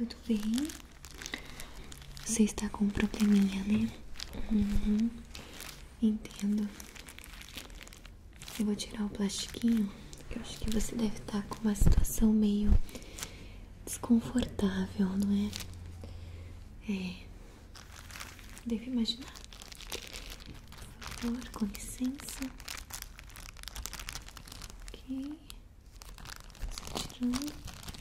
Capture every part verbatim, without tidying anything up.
tudo bem? Você está com um probleminha, né? Uhum. Entendo. Eu vou tirar o plastiquinho, porque eu acho que você deve estar com uma situação meio desconfortável, não é? É. Devo imaginar. Por favor, com licença. Ok. Só tirando.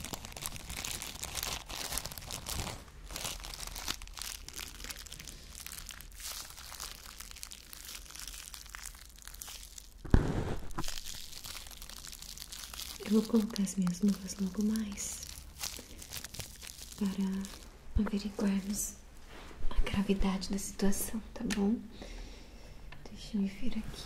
Eu vou colocar as minhas luvas logo mais para averiguarmos a gravidade da situação, tá bom? Deixa eu ver aqui.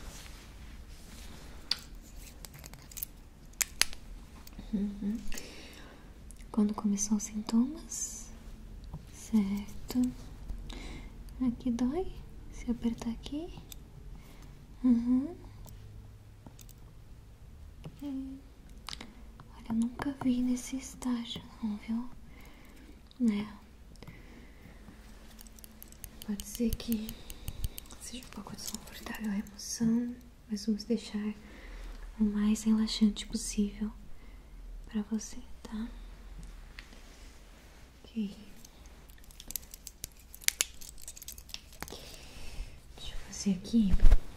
Uhum. Quando começou os sintomas? Certo. Aqui dói? Se apertar aqui? Uhum. É. Olha, eu nunca vi nesse estágio, não, viu? Né? Pode ser que seja um pouco desconfortável a emoção, mas vamos deixar o mais relaxante possível pra você, tá? Ok. Deixa eu fazer aqui.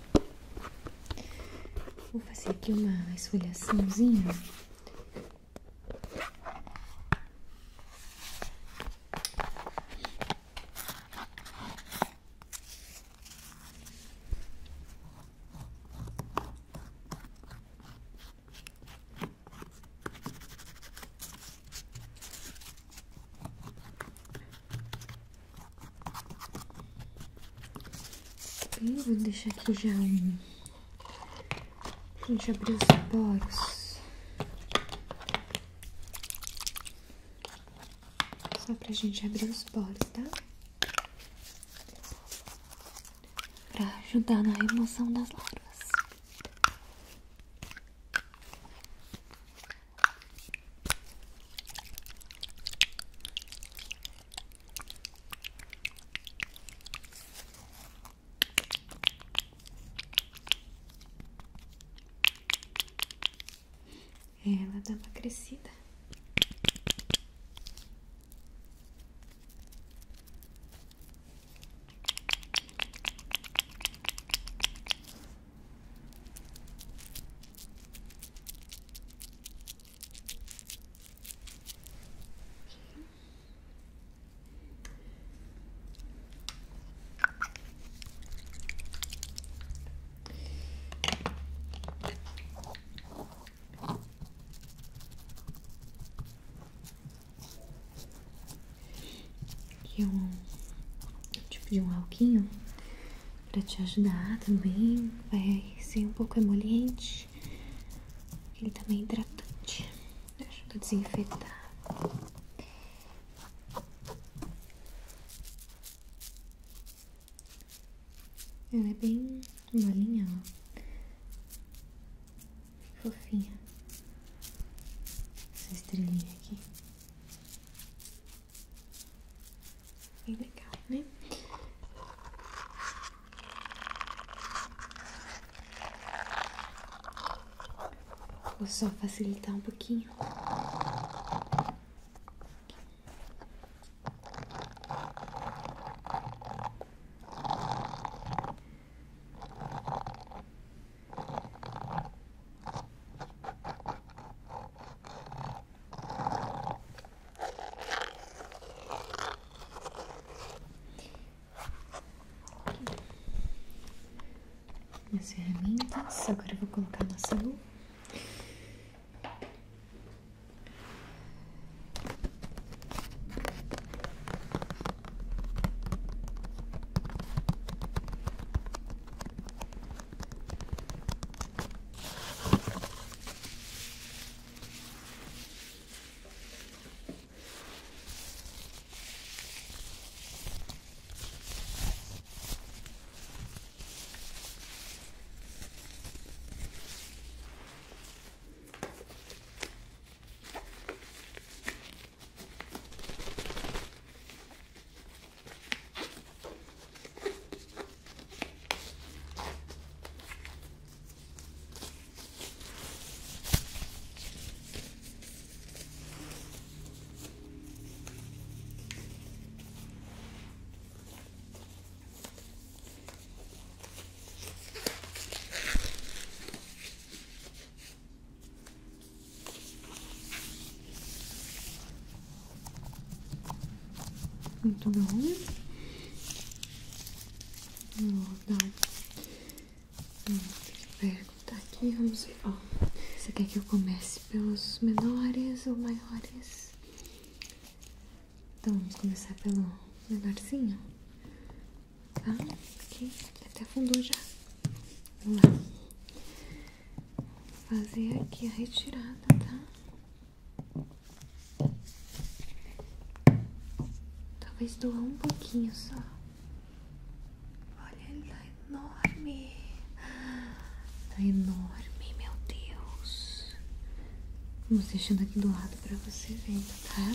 Vou fazer aqui uma esfoliaçãozinha. Bem, vou deixar aqui já um... pra gente abrir os poros. Só pra gente abrir os poros, tá? Pra ajudar na remoção das larvas. Ela dá uma crescida. Aqui um tipo de um alquinho pra te ajudar também. Vai ser um pouco emoliente. Ele também é hidratante. Ajuda a desinfetar. Ela é bem molinha, ó. Fofinha. Essa estrelinha aqui. Bem legal, né? Vou só facilitar um pouquinho. Minhas ferramentas. Agora eu vou colocar nossa luva. Muito bom. Vou dar um... Vou perguntar aqui, vamos ver. Ó, você quer que eu comece pelos menores ou maiores? Então vamos começar pelo menorzinho. Tá? Aqui, até afundou já. Vamos lá. Vou fazer aqui a retirada, tá? Talvez doa um pouquinho só. Olha, ele tá enorme. Tá enorme, meu Deus. Vamos deixando aqui do lado pra você ver, tá?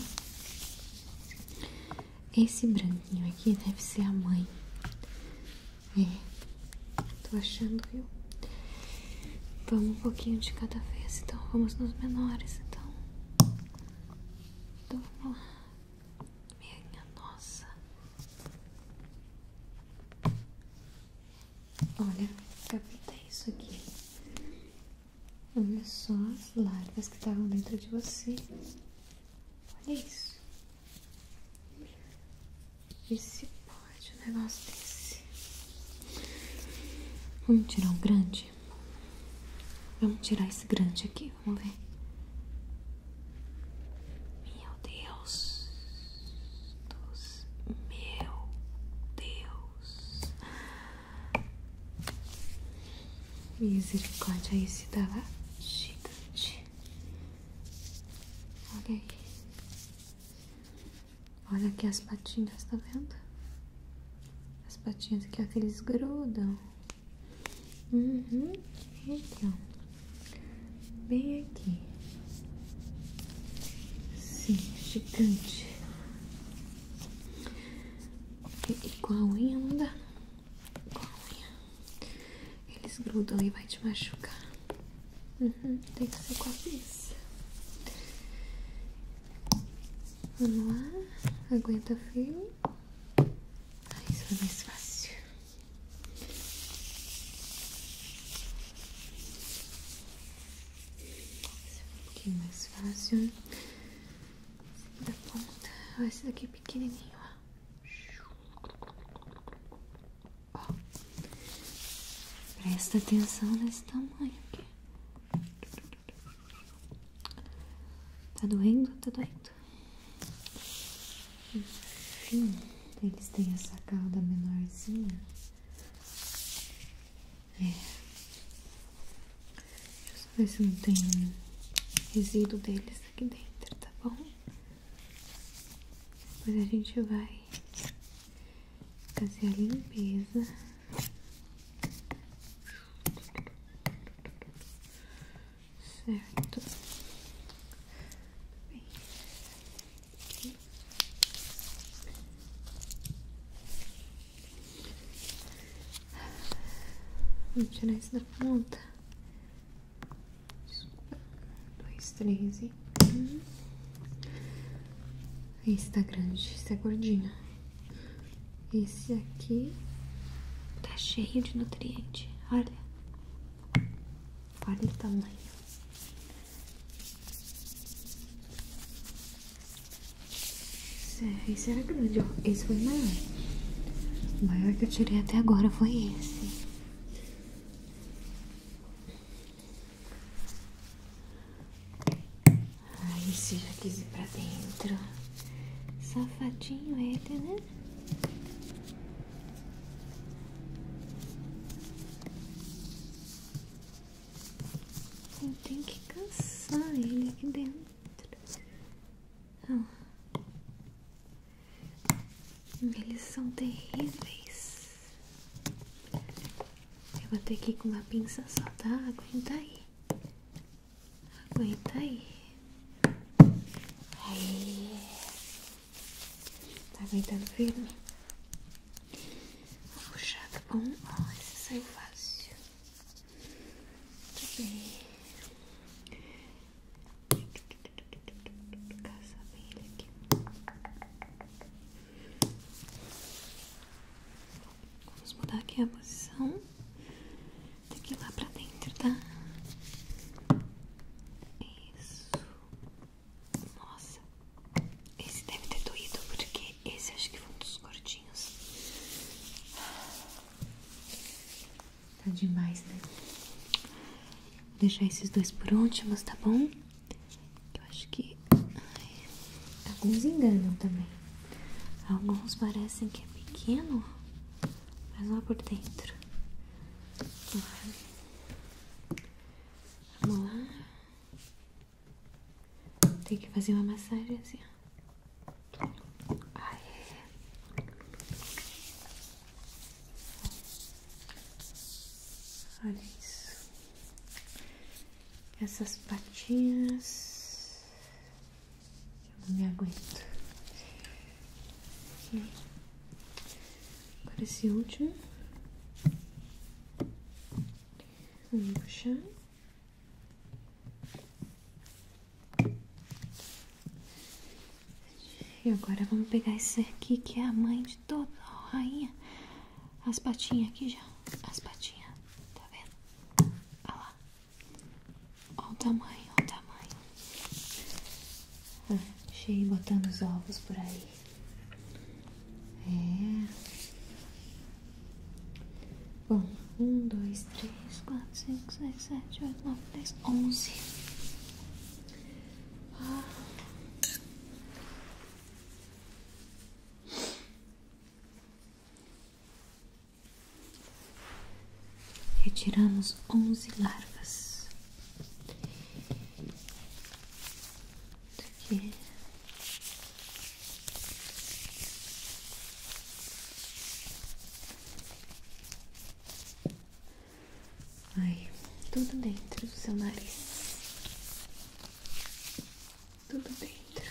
Esse branquinho aqui deve ser a mãe. É, tô achando, viu? Vamos um pouquinho de cada vez, então vamos nos menores, então. Então vamos lá. Minha nossa. Olha, captei isso aqui. Olha só as larvas que estavam dentro de você. Olha isso. Vê se pode um negócio desse. Vamos tirar um grande? Vamos tirar esse grande aqui, vamos ver. Meu Deus. Deus. Meu Deus. Misericórdia, esse tava gigante. Olha aí. Olha aqui as patinhas, tá vendo? As patinhas aqui, ó, que eles grudam. Uhum. Aqui, ó. Bem aqui. Sim, gigante. E, e com a unha não dá. Com a unha. Eles grudam e vai te machucar. Uhum. Tem que ser com a pinça. Vamos lá. Aguenta firme. Ah, isso foi mais fácil. Esse foi um pouquinho mais fácil. Esse aqui da ponta. Ó, esse daqui é pequenininho, ó. Ó. Presta atenção nesse tamanho aqui. Tá doendo? Tá doendo. Enfim, eles têm essa cauda menorzinha. É. Deixa eu só ver se não tem um resíduo deles aqui dentro, tá bom? Depois a gente vai fazer a limpeza. Certo. Bem. Aqui. Vamos tirar isso da ponta. Desculpa. Dois, três e... Um. Esse tá grande, esse é gordinho. Esse aqui tá cheio de nutriente. Olha. Olha o tamanho. Esse, é, esse era grande, ó. Esse foi o maior. O maior que eu tirei até agora foi esse. Ai, esse já quis ir pra dentro. Safadinho ele, né? Eu tenho que caçar ele aqui dentro. Oh. Eles são terríveis. Eu vou ter que ir com uma pinça só, tá? Aguenta aí. Aguenta aí. Aí. Tá aguentando firme? Vou puxar, tá bom? Ó, esse saiu fácil. Muito bem. Caçar bem ele aqui. Vamos mudar aqui a posição. Tem que ir lá pra dentro, tá? Isso. Nossa. Esse deve ter doído, porque esse acho que foi Tá demais, né? Vou deixar esses dois por últimos, tá bom? Eu acho que... Ai, alguns enganam também. Alguns parecem que é pequeno, mas lá por dentro. Vamos lá. Tem que fazer uma massagem assim, ó. Aê. Olha isso. Essas patinhas. Eu não me aguento. Aqui. Agora esse último. Vamos puxar. E agora vamos pegar esse aqui que é a mãe de toda a rainha. As patinhas aqui já. As patinhas. Tá vendo? Olha lá. Olha o tamanho, olha o tamanho. Ah, deixa eu ir botando os ovos por aí. É. Bom, um, dois, três, quatro, cinco, seis, sete, oito, nove, dez, onze. Ah. Retiramos onze larvas. Aqui. Ai, tudo dentro do seu nariz. Tudo dentro.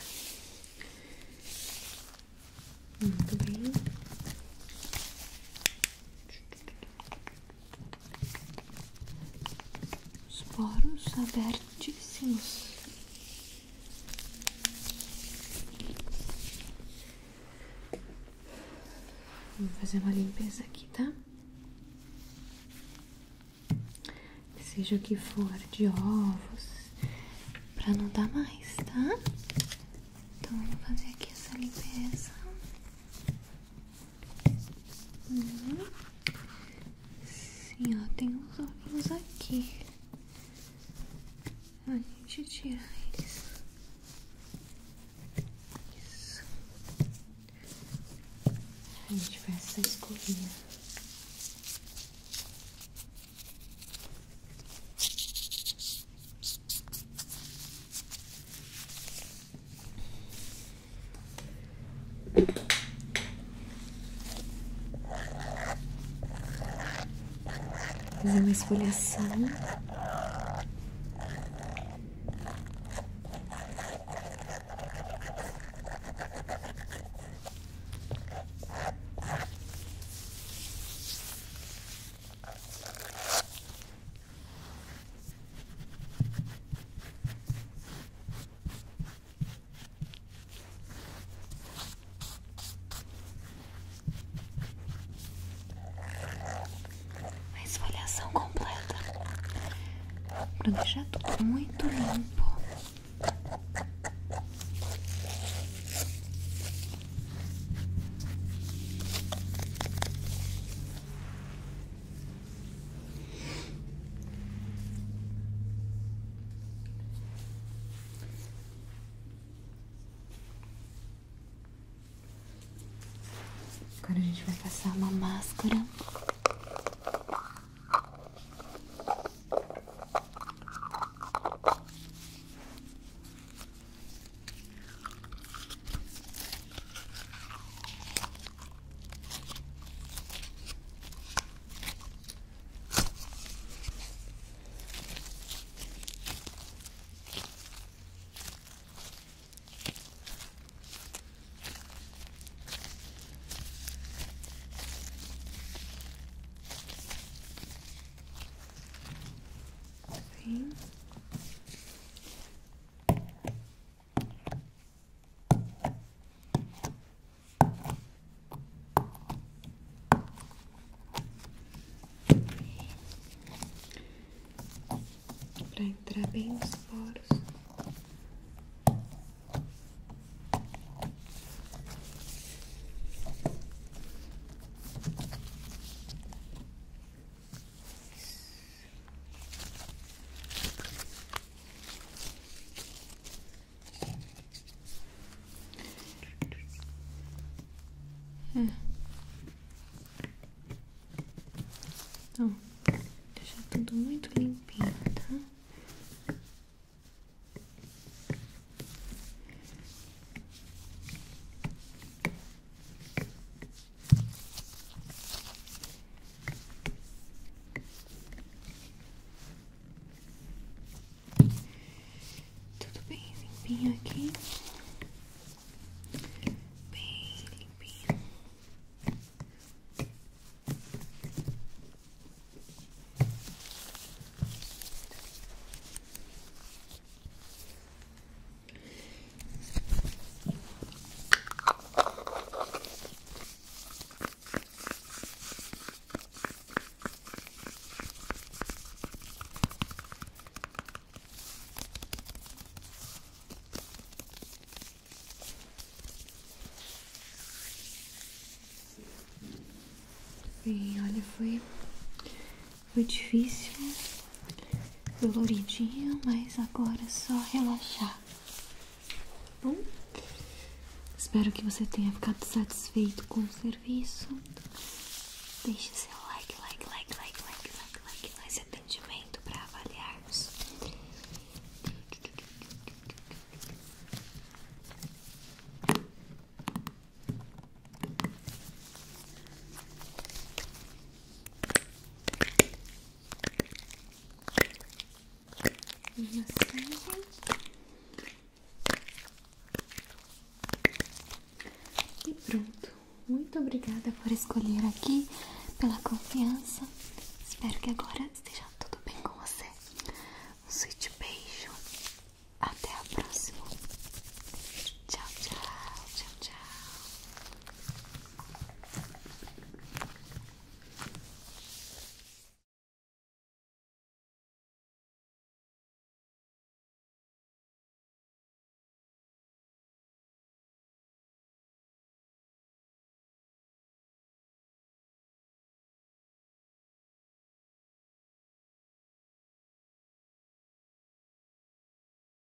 Muito bem. Os poros abertíssimos. Vamos fazer uma limpeza aqui, tá? Seja o que for de ovos, pra não dar mais, tá? Então vamos fazer aqui essa limpeza. Uhum. Sim, ó, tem uns ovinhos aqui. A gente tira eles. Isso. A gente faz essa escovinha. Fazer uma esfoliação. Esfoliação completa para deixar tudo muito limpo. Agora a gente vai passar uma máscara. Bem. Para entrar bem nos poros. Ó, deixar tudo muito limpinho, tá? Tudo bem limpinho aqui. Bem limpinho. E olha, foi, foi difícil, doloridinho, mas agora é só relaxar. Bom, espero que você tenha ficado satisfeito com o serviço. Deixe seu like, like, like, like, like, like, like nesse atendimento para avaliarmos. Massagem. E pronto. Muito obrigada por escolher aqui, pela confiança. Espero que agora